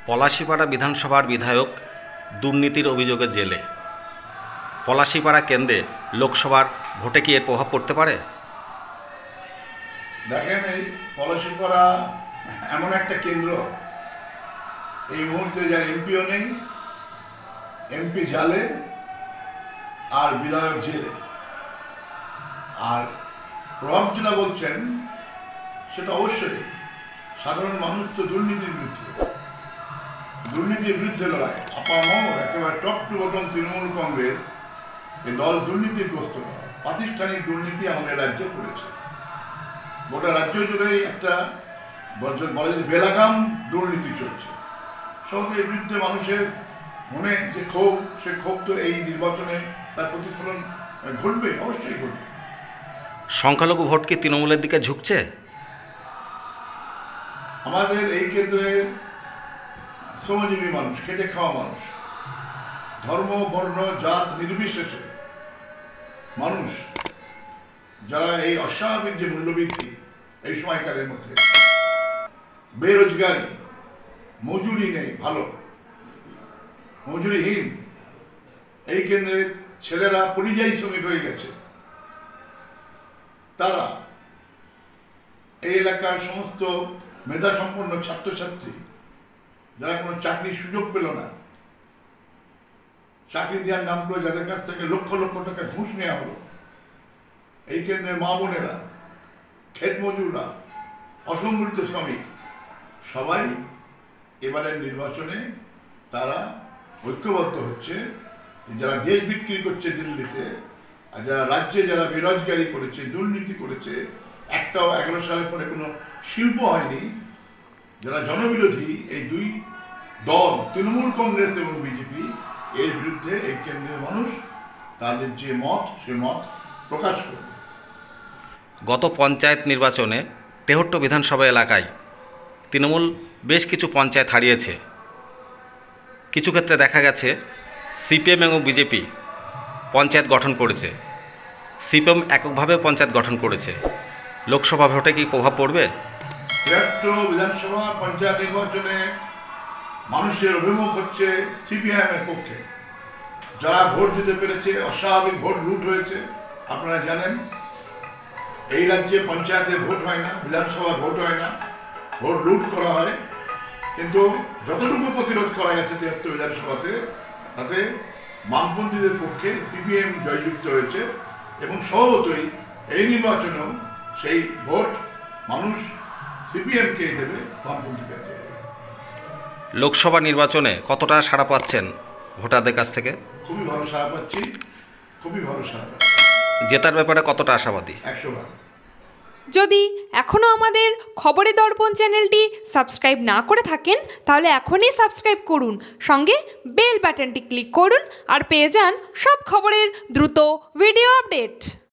পলাশীপাড়া বিধানসভার বিধায়ক দুর্নীতির অভিযোগে জেলে। পলাশীপাড়া কেন্দ্রে লোকসভার ভোটে কি এর প্রভাব পড়তে পারে? দেখেন, এই পলাশীপাড়া এমন একটা কেন্দ্র, এই মুহূর্তে যার এমপিও নেই, এমপি জালে আর বিধায়ক জেলে। আর প্রভাব যেটা বলছেন সেটা অবশ্যই সাধারণ মানুষ তো দুর্নীতির বিরুদ্ধে লড়াই। আপামর একেবারে top to bottom Trinamool Congress এই দল দুর্নীতিগ্রস্ত দল, প্রাতিষ্ঠানিক দুর্নীতি আমাদের রাজ্যে করেছে। গোটা রাজ্য জুড়েই একটা বলা যায় বেলাগাম দুর্নীতি চলছে। সহজে এর বিরুদ্ধে মানুষের মনে যে ক্ষোভ, সে ক্ষোভ তো এই নির্বাচনে তার প্রতিফলন ঘটবে, অবশ্যই ঘটবে। সংখ্যালঘু ভোট কি তৃণমূলের দিকে ঝুঁকছে? আমাদের এই কেন্দ্রে শ্রমজীবী মানুষ, খেটে খাওয়া মানুষ, ধর্ম বর্ণ জাত নির্বিশেষে মানুষ, যারা এই অস্বাভাবিক যে মূল্যবৃদ্ধি এই সময়কালের মধ্যে, বেরোজগারি, মজুরি নেই, ভালো মজুরিহীন, এই কেন্দ্রের ছেলেরা পরিযায়ী শ্রমিক হয়ে গেছে, তারা এই এলাকার সমস্ত মেধাসম্পন্ন ছাত্রছাত্রী যারা কোনো চাকরির সুযোগ পেল না, চাকরি দেওয়ার নাম করে যাদের কাছ থেকে লক্ষ লক্ষ টাকা ঘুষ নেওয়া হলো, এই কেন্দ্রের মা বোনেরা, ক্ষেত মজুররা, অসংগঠিত শ্রমিক, সবাই এবারের নির্বাচনে তারা ঐক্যবদ্ধ হচ্ছে। যারা দেশ বিক্রি করছে দিল্লিতে, আর যারা রাজ্যে যারা বেরোজগারি করেছে, দুর্নীতি করেছে, একটাও 11 সালের পরে কোনো শিল্প হয়নি, যারা জনবিরোধী, এই দুই দল তৃণমূল কংগ্রেস এবং বিজেপি, এর বিরুদ্ধে এই কেন্দ্রের মানুষ তাদের যে মত, সে মত প্রকাশ করবে। গত পঞ্চায়েত নির্বাচনে তেহট্ট বিধানসভা এলাকায় তৃণমূল বেশ কিছু পঞ্চায়েত হারিয়েছে। কিছু ক্ষেত্রে দেখা গেছে সিপিএম এবং বিজেপি পঞ্চায়েত গঠন করেছে, সিপিএম এককভাবে পঞ্চায়েত গঠন করেছে। লোকসভা ভোটে কি প্রভাব পড়বে? তেহট্ট বিধানসভা পঞ্চায়েত নির্বাচনে মানুষের অভিমুখ হচ্ছে সিপিআইএমের পক্ষে। যারা ভোট দিতে পেরেছে, অস্বাভাবিক ভোট লুট হয়েছে। আপনারা জানেন এই রাজ্যে পঞ্চায়েতে ভোট হয় না, বিধানসভা ভোট হয় না, ভোট লুট করা হয়। কিন্তু যতটুকু প্রতিরোধ করা গেছে তেহট্ট বিধানসভাতে, তাতে বামপন্থীদের পক্ষে সিপিএম জয়যুক্ত হয়েছে এবং স্বভাবতই এই নির্বাচনেও সেই ভোট মানুষ সিপিএমকে দেবে, বামপন্থীদেরকে দেবে। লোকসভা নির্বাচনে কতটা সাড়া পাচ্ছেন ভোটারদের কাছ থেকে? খুবই ভালো সাড়া পাচ্ছি, খুবই ভালো সাড়া পাচ্ছি। জেতার ব্যাপারে কতটা আশাবাদী? 100 বার। যদি এখনও আমাদের খবরের দর্পণ চ্যানেলটি সাবস্ক্রাইব না করে থাকেন, তাহলে এখনই সাবস্ক্রাইব করুন, সঙ্গে বেল বাটনটি ক্লিক করুন আর পেয়ে যান সব খবরের দ্রুত ভিডিও আপডেট।